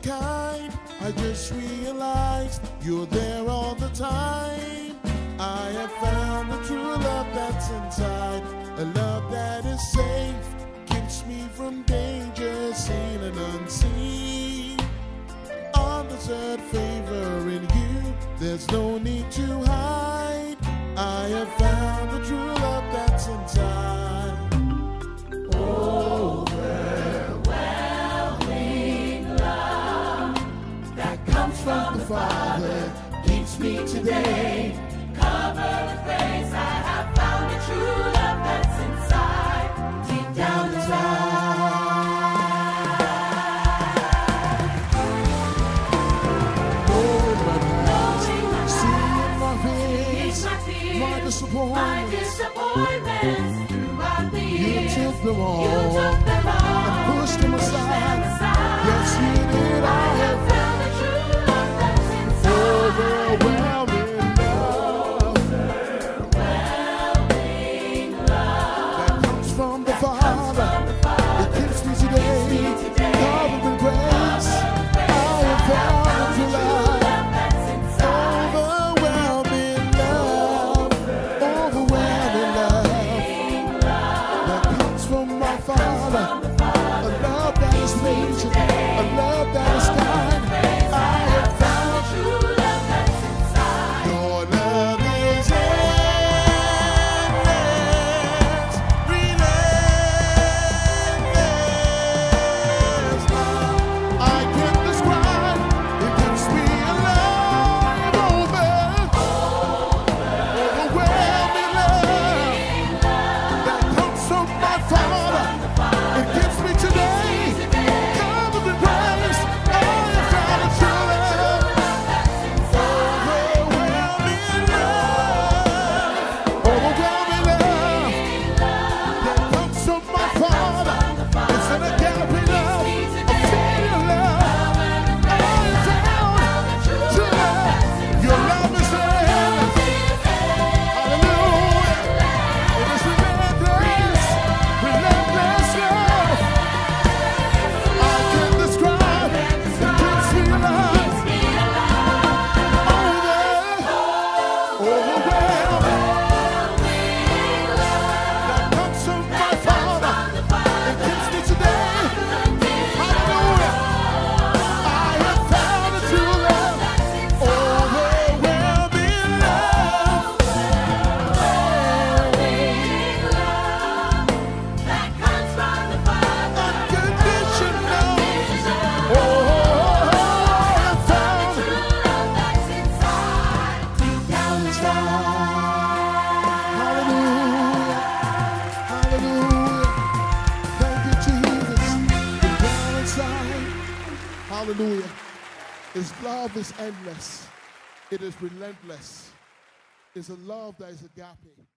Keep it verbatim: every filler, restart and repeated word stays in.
kind. I just realized you're there all the time. I have found the true love that's inside, a love that is safe, keeps me from danger, seen and unseen. Undeserved favor in you, there's no need to hide. I have found the true love that's inside. Overwhelming love that comes from the Father keeps me today. Covered with grace, I have found the true love that's inside, deep down inside. Lord, seeing my fears, my disappointments, throughout the years, you took them all, you took them all and pushed them aside. Yes, you did. I have found the true love that's inside. Overwhelming love that comes from the Father. It keeps me today, covered with grace. I have found the true love that's inside. Overwhelming love, overwhelming love that comes from my Father. A love that is patient, a love that is kind. I have found the true love that's inside. Your love is endless, relentless love. I can't describe, it keeps me alive. Over, overwhelming love that comes from my Father. It keeps me today, covered with grace. I have found a true love. Overwhelming love, overwhelming love that comes from my Father. It's an agape love, a filial love. I have found true love. Your love is endless. Hallelujah. It is relentless, relentless love. I can't describe, it keeps me alive. Over, overwhelming that comes from my Father. It keeps me today. Hallelujah. I have found a true love. Overwhelming love. That comes from the Father. Unconditional. Oh, I have found True love that's inside, deep down inside. Hallelujah. Hallelujah. Thank you, Jesus. Deep down inside. Hallelujah. His love is endless. It is relentless. It's a love that is agape.